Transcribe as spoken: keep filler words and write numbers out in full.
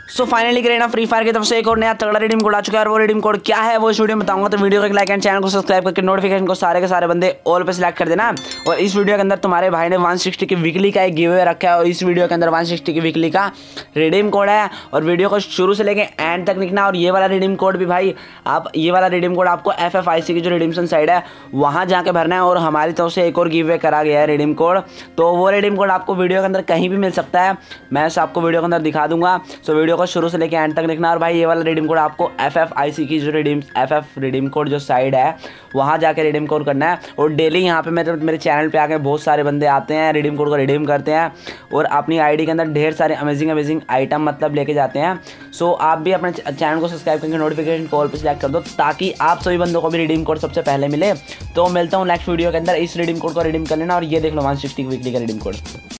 सो finally करेना Free Fire की तरफ से एक और नया तगड़ा रिडीम कोड आ चुका है और वो रिडीम कोड क्या है वो इस वीडियो में बताऊंगा। तो वीडियो को लाइक एंड चैनल को सब्सक्राइब करके नोटिफिकेशन को सारे के सारे बंदे ऑल पे सिलेक्ट कर देना। और इस वीडियो के अंदर तुम्हारे भाई ने एक सौ साठ की वीकली का एक गिव अवे रखा है और इस वीडियो के अंदर एक सौ साठ की वीकली का रिडीम कोड है और वीडियो को शुरू से लेके एंड तक लिखना। और ये वाला रिडीम कोड भी भाई आप ये वाला रिडीम कोड आपको एफ एफ आई सी की जो रिडीमशन साइड है वहाँ जाके भरना है। और हमारी तरफ से एक और गिव अवे करा गया है रिडीम कोड, तो वो रिडीम कोड आपको वीडियो के अंदर कहीं भी मिल सकता है, मैं आपको वीडियो के अंदर दिखा दूंगा। सो वीडियो को शुरू से लेके एंड तक लिखना। और भाई ये वाला रिडीम कोड आपको एफ एफ आई सी की जो redeem F F redeem code जो साइड है वहाँ जाके रिडीम कोड करना है। और डेली यहाँ पे मेरे मेरे चैनल पे आके बहुत सारे बंदे आते हैं, रिडीम कोड को रिडीम करते हैं और अपनी आईडी के अंदर ढेर सारे अमेजिंग अमेजिंग आइटम मतलब लेके जाते हैं। सो आप भी अपने चैनल को सब्सक्राइब करके नोटिफिकेशन कॉल पर सिलेक्ट कर दो ताकि आप सभी बंदों को भी रिडीम कोड सबसे पहले मिले। तो मिलता हूँ नेक्स्ट वीडियो के अंदर, इस रिडीम कोड को रिडीम कर लेना और ये देख लो वन सिक्सटी वीकली का रिडीम कोड।